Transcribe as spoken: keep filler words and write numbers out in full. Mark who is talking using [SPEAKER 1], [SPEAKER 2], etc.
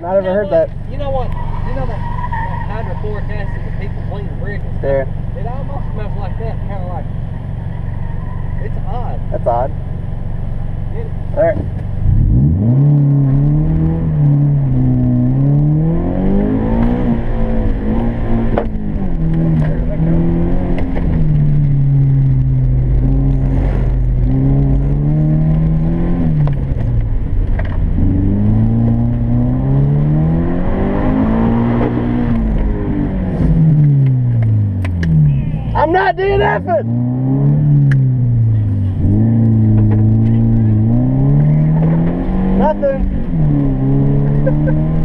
[SPEAKER 1] Not ever heard that.
[SPEAKER 2] You know what? You know that, that hydrochloric acid that people clean the brick and stuff?
[SPEAKER 1] Yeah.
[SPEAKER 2] It almost smells like that, kind of like. It's odd.
[SPEAKER 1] That's odd.
[SPEAKER 2] Get it?
[SPEAKER 1] All right. I'm not DNFing! Nothing.